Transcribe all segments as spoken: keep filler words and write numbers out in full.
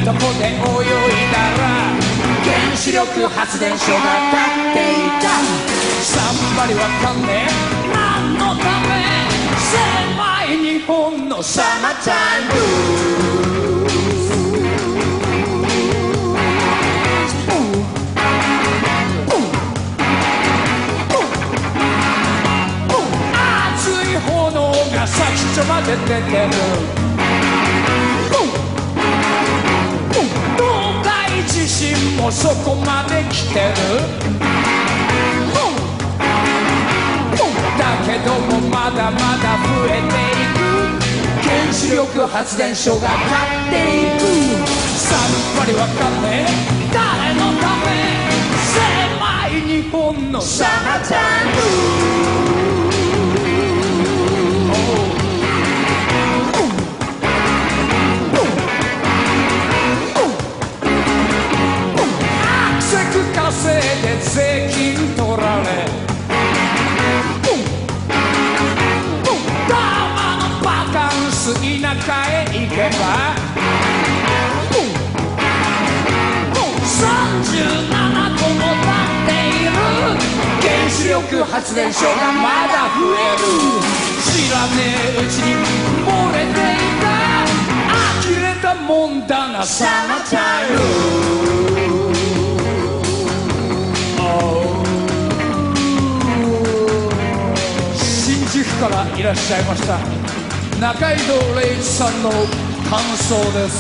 とこで泳いだら原子力発電所が立っていた。さっぱりわかんねえ何のため、狭い日本のサマータイムブルー炎が先っちょまで出てる。東海地震もそこまで来てる。だけどもまだまだ増えていく。原子力発電所が立っていく。さっぱりわかんねえ誰のため、狭い日本のサマータイムブルー稼いで税金取られ、タマのバカンス田舎へ行けばさんじゅうななこも建っている。原子力発電所がまだ増える。知らねえうちに漏れていた呆れたもんだなサマータイム。新宿からいらっしゃいました中井戸礼一さんの感想です。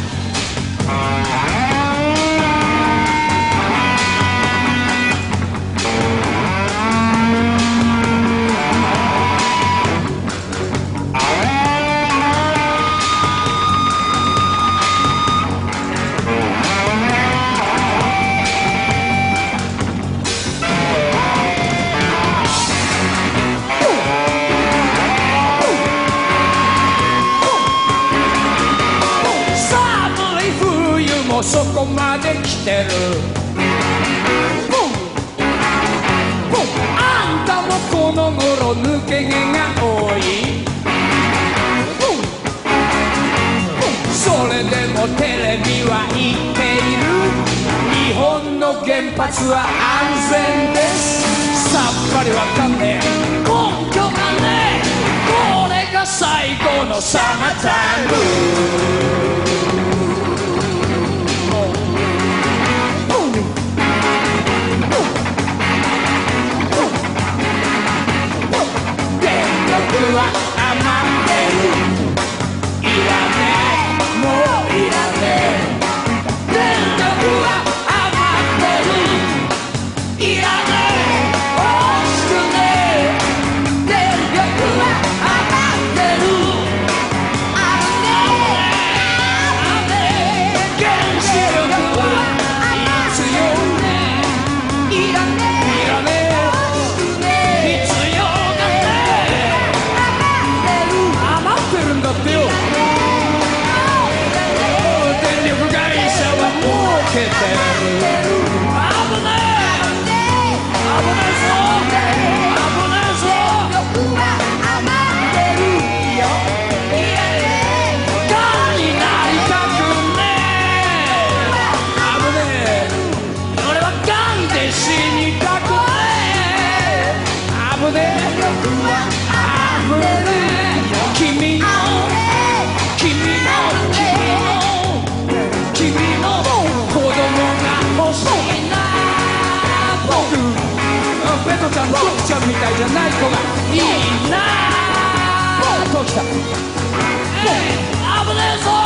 そこまで来てる。あんたもこの頃抜け毛が多い。それでもテレビは言っている。日本の原発は安全です。さっぱりわかんねえ根拠がねえ。これが最後のサマータイム。は余ってる。いらねえもういらねえ。電力は余ってる。いらねえ欲しくねえ。電力は余ってる。あるねあるね。原子力は必要ね。いらねえいらねえ必要だってよ。電力会社は儲けてる。危ねえ危ねえぞ危ねえぞ。電力は余ってるよ。ガになりたくねえ。危ねえ俺はガンで死にたくねえ。危ねえ危ねえ君の君の君の子供が欲しいな。僕ペトちゃん、ドクちゃんみたいじゃない子がいいな。ときた危ねえぞ